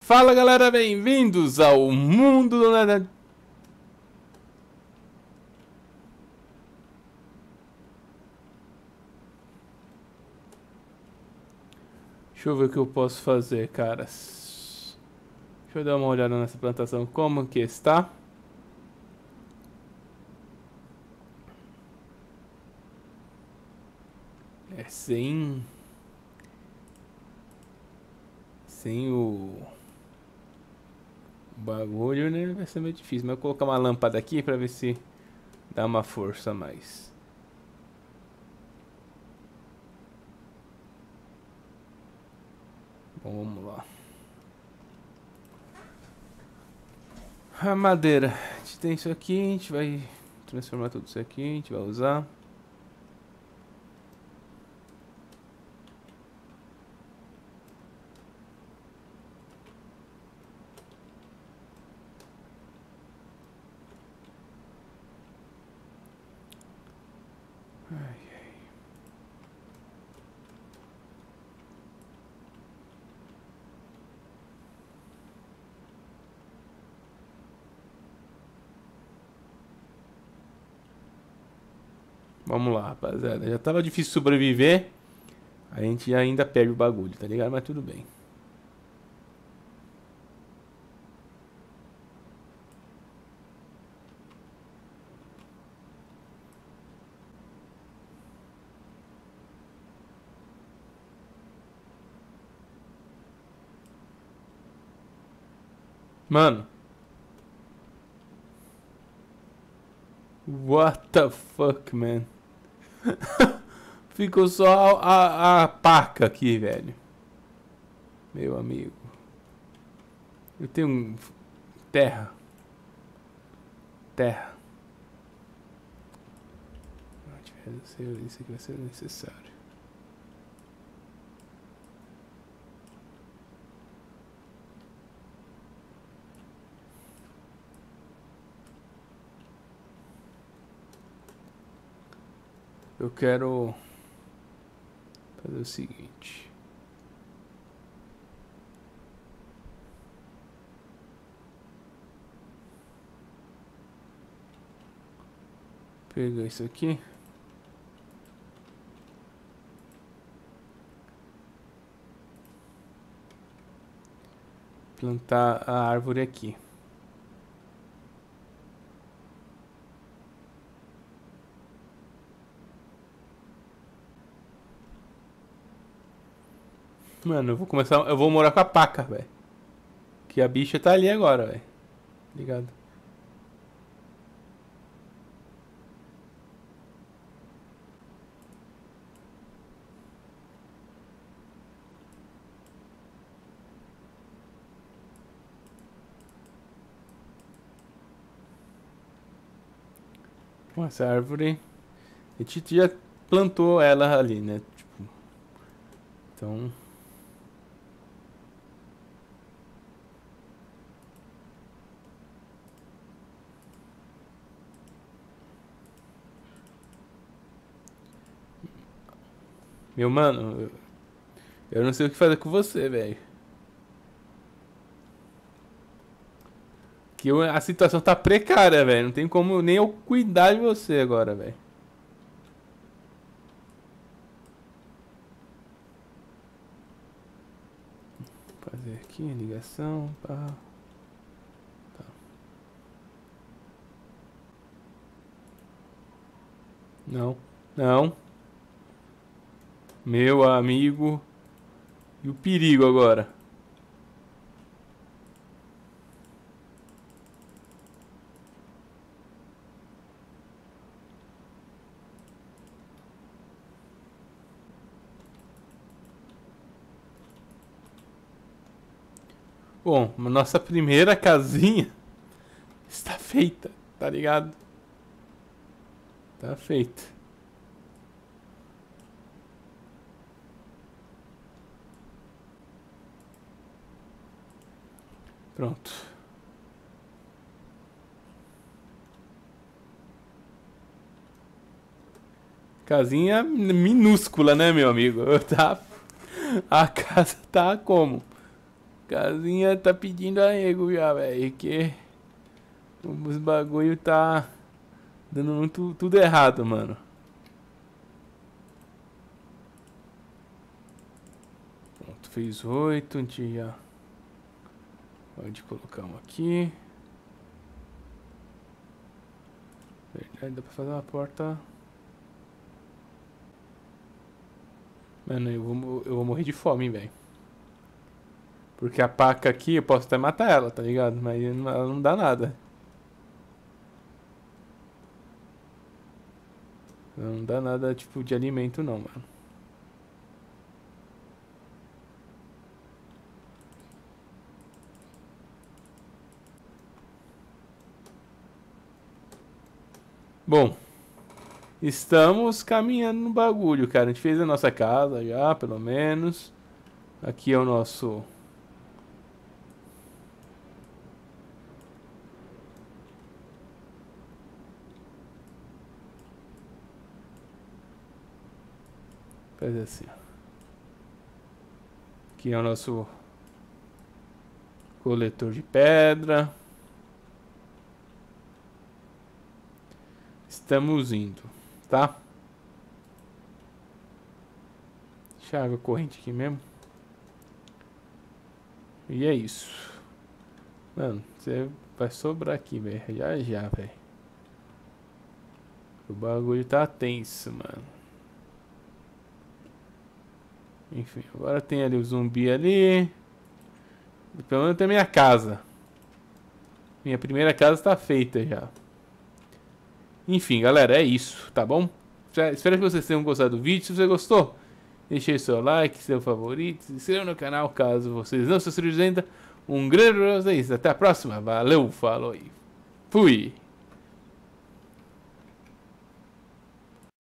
Fala galera, bem-vindos ao mundo do nada. Deixa eu ver o que eu posso fazer, caras. Deixa eu dar uma olhada nessa plantação, como que está. É sem o bagulho, né? Vai ser meio difícil, mas eu vou colocar uma lâmpada aqui pra ver se dá uma força a mais. Bom, vamos lá. A madeira. A gente tem isso aqui, a gente vai transformar tudo isso aqui, a gente vai usar. Vamos lá, rapaziada. Já tava difícil sobreviver. A gente ainda perde o bagulho, tá ligado? Mas tudo bem. Mano. What the fuck, man? Ficou só a paca aqui, velho. Meu amigo. Eu tenho terra. Terra. Isso aqui vai ser necessário. Eu quero fazer o seguinte. Pegar isso aqui. Plantar a árvore aqui. Mano, eu vou morar com a paca, velho. Que a bicha tá ali agora, velho. Ligado? Essa árvore, a gente já plantou ela ali, né? Tipo, então... Meu mano, eu não sei o que fazer com você, velho. Que a situação tá precária, velho. Não tem como nem eu cuidar de você agora, velho. Fazer aqui, ligação, pá. Tá. Não, não. Meu amigo. E o perigo agora? Bom, a nossa primeira casinha está feita, tá ligado? Tá feita. Pronto. Casinha minúscula, né, meu amigo? Tá. A casa tá como? Casinha tá pedindo arrego já, velho. Que os bagulho tá dando muito, tudo errado, mano. Pronto, fez 8. A gente já pode colocar um aqui. Verdade, dá pra fazer uma porta. Mano, eu vou morrer de fome, velho. Porque a paca aqui, eu posso até matar ela, tá ligado? Mas ela não dá nada. Não dá nada, tipo, de alimento não, mano. Bom, estamos caminhando no bagulho, cara. A gente fez a nossa casa já, pelo menos. Aqui é o nosso... Fazer assim, ó. Aqui é o nosso coletor de pedra. Estamos indo, tá? Deixa a água corrente aqui mesmo. E é isso. Mano, você vai sobrar aqui, velho. Já já, velho. O bagulho tá tenso, mano. Enfim, agora tem ali o zumbi ali. Pelo menos tem minha casa. Minha primeira casa tá feita já. Enfim, galera, é isso, tá bom? Espero que vocês tenham gostado do vídeo. Se você gostou, deixe seu like, seu favorito, se inscreva no canal caso vocês não se inscrevam ainda. Um grande abraço, até a próxima. Valeu, falou e fui!